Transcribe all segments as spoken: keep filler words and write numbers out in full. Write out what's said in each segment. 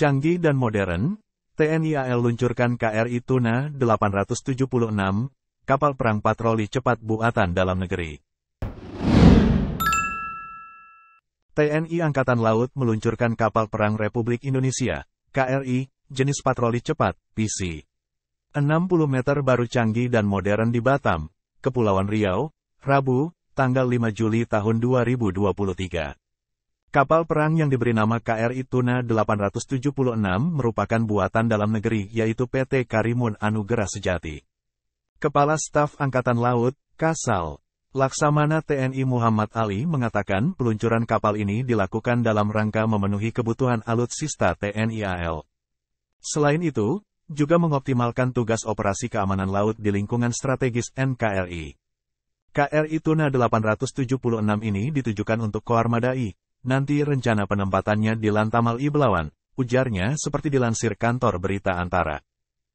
Canggih dan modern, T N I A L luncurkan K R I Tuna delapan ratus tujuh puluh enam, kapal perang patroli cepat buatan dalam negeri. T N I Angkatan Laut meluncurkan kapal perang Republik Indonesia, K R I, jenis patroli cepat, P C. enam puluh meter baru canggih dan modern di Batam, Kepulauan Riau, Rabu, tanggal lima Juli tahun dua ribu dua puluh tiga. Kapal perang yang diberi nama K R I Tuna delapan ratus tujuh puluh enam merupakan buatan dalam negeri yaitu P T Karimun Anugerah Sejati. Kepala Staf Angkatan Laut, Kasal, Laksamana T N I Muhammad Ali mengatakan peluncuran kapal ini dilakukan dalam rangka memenuhi kebutuhan alutsista T N I A L. Selain itu, juga mengoptimalkan tugas operasi keamanan laut di lingkungan strategis N K R I. K R I Tuna delapan ratus tujuh puluh enam ini ditujukan untuk koarmadai. Nanti rencana penempatannya di Lantamal I Belawan, ujarnya seperti dilansir kantor berita Antara.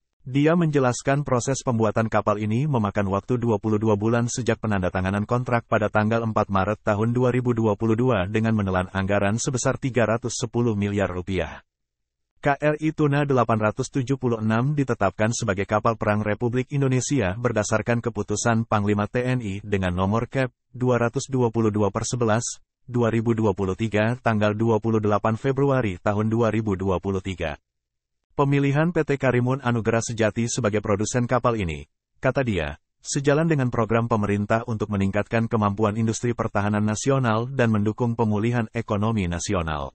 Dia menjelaskan proses pembuatan kapal ini memakan waktu dua puluh dua bulan sejak penandatanganan kontrak pada tanggal empat Maret tahun dua ribu dua puluh dua dengan menelan anggaran sebesar tiga ratus sepuluh miliar rupiah. K R I Tuna delapan ratus tujuh puluh enam ditetapkan sebagai kapal perang Republik Indonesia berdasarkan keputusan Panglima T N I dengan nomor K E P dua ratus dua puluh dua per sebelas, dua ribu dua puluh tiga tanggal dua puluh delapan Februari tahun dua ribu dua puluh tiga. Pemilihan P T Karimun Anugerah Sejati sebagai produsen kapal ini, kata dia, sejalan dengan program pemerintah untuk meningkatkan kemampuan industri pertahanan nasional dan mendukung pemulihan ekonomi nasional.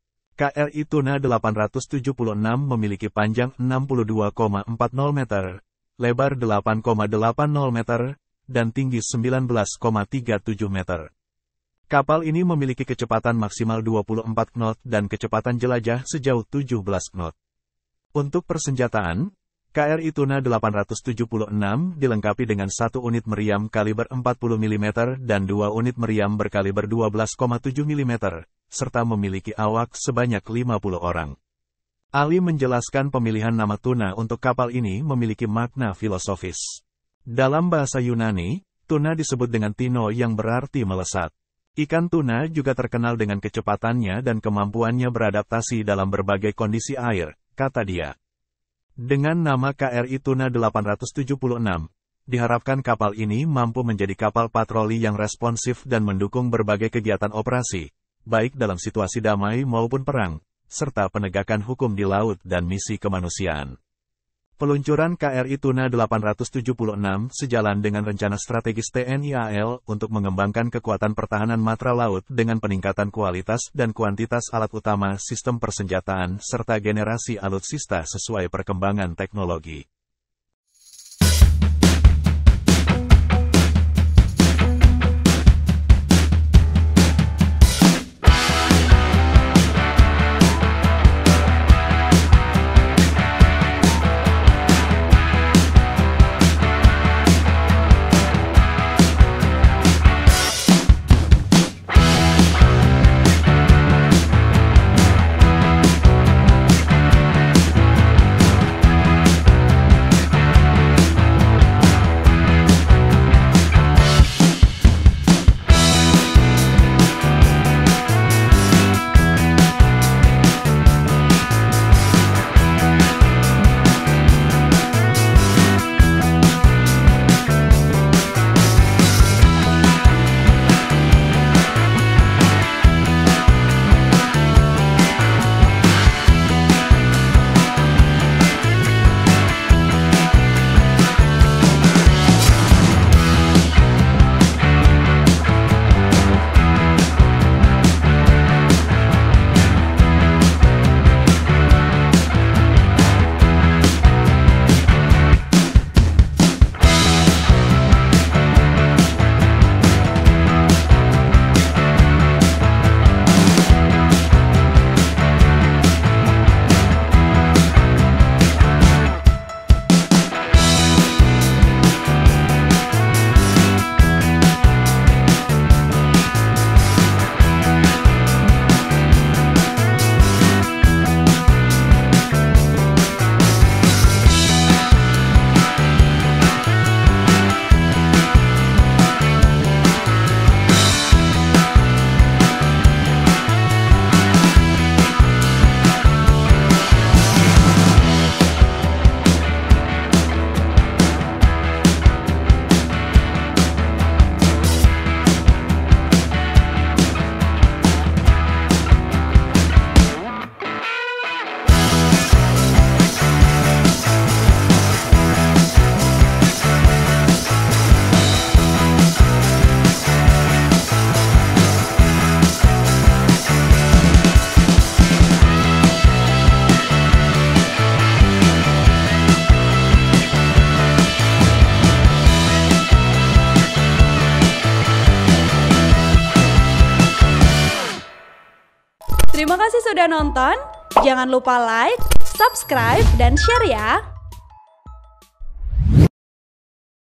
K R I Tuna delapan ratus tujuh puluh enam memiliki panjang enam puluh dua koma empat nol meter, lebar delapan koma delapan nol meter, dan tinggi sembilan belas koma tiga tujuh meter. Kapal ini memiliki kecepatan maksimal dua puluh empat knot dan kecepatan jelajah sejauh tujuh belas knot. Untuk persenjataan, K R I Tuna delapan ratus tujuh puluh enam dilengkapi dengan satu unit meriam kaliber empat puluh milimeter dan dua unit meriam berkaliber dua belas koma tujuh milimeter, serta memiliki awak sebanyak lima puluh orang. Ali menjelaskan pemilihan nama tuna untuk kapal ini memiliki makna filosofis. Dalam bahasa Yunani, tuna disebut dengan tino yang berarti melesat. Ikan tuna juga terkenal dengan kecepatannya dan kemampuannya beradaptasi dalam berbagai kondisi air, kata dia. Dengan nama K R I Tuna delapan ratus tujuh puluh enam, diharapkan kapal ini mampu menjadi kapal patroli yang responsif dan mendukung berbagai kegiatan operasi, baik dalam situasi damai maupun perang, serta penegakan hukum di laut dan misi kemanusiaan. Peluncuran K R I Tuna delapan ratus tujuh puluh enam sejalan dengan rencana strategis T N I A L untuk mengembangkan kekuatan pertahanan matra laut dengan peningkatan kualitas dan kuantitas alat utama sistem persenjataan serta generasi alutsista sesuai perkembangan teknologi. Terima kasih sudah nonton. Jangan lupa like, subscribe, dan share ya.